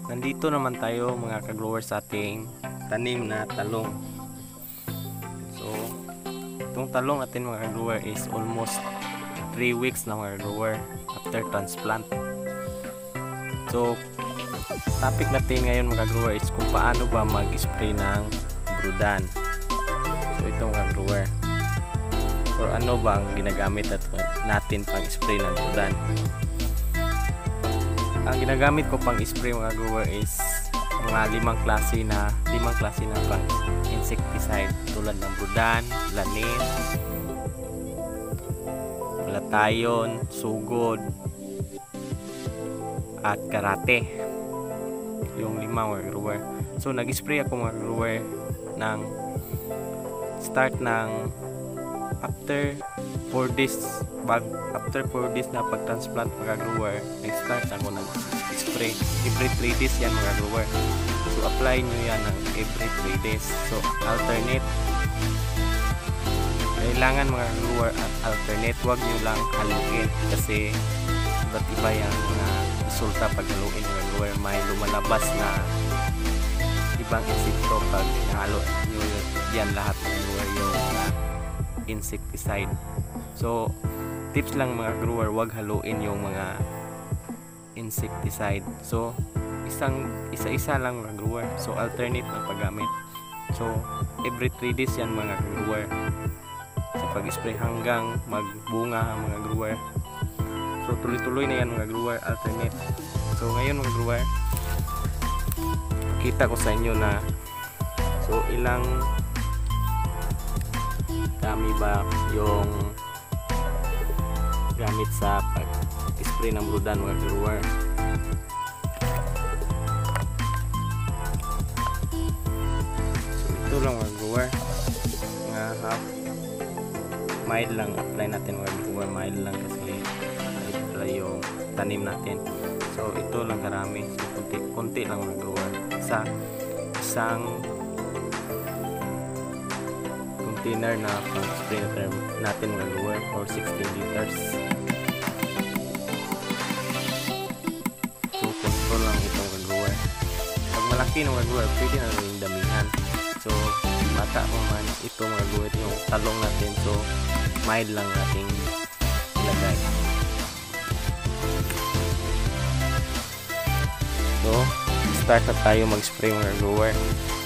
Nandito naman tayo mga ka-grower sa ating tanim na talong. So, itong talong natin mga ka-grower is almost 3 weeks na mga ka-grower after transplant. So, topic natin ngayon mga ka-grower is kung paano ba mag-spray ng Brudan. So, ito mga ka-grower. Or ano ba ang ginagamit natin pang spray ng Brudan? Ang ginagamit ko pang spray mga grower is mga limang klase na pang insecticide tulad ng Brudan, Lanin, Latayon, Sugod at Karate. Yung lima mga grower. So nag-spray ako mga grower ng start ng after 4 days na pag-transplant mga grower, nag-start ako nag-spray every 3 days yan mga grower. So apply nyo yan ng every 3 days. So alternate, kailangan mga grower at alternate, wag nyo lang haluin kasi iba't iba yung mga resulta pag haluin mga grower. May lumalabas na ibang insekto pag nahalo nyo yan lahat mga grower yung insecticide. So tips lang mga grower, wag haluin yung mga insecticide. So isa-isa lang mga grower. So alternate na paggamit. So every 3 days yan mga grower sa pag-spray hanggang magbunga mga grower. So tuloy-tuloy na yan mga grower, alternate. So ngayon mga grower, kita ko sa inyo na so ilang dami ba yung gamit sa pag-spray ng Brudan mga grower. So ito lang mga grower, nga half mild lang apply natin mga grower, mild lang kasi ito pala yung tanim natin. So ito lang karami, so konti lang mga grower, isang container na pang spray natin mga grower or 16 liters. So control lang itong mga grower. Pag malaki ng mga grower, pwede na rin damihan. So bata pa man ito mga grower, yung talong natin, so mild lang nating ilagay. So start na tayo mag spray mga grower.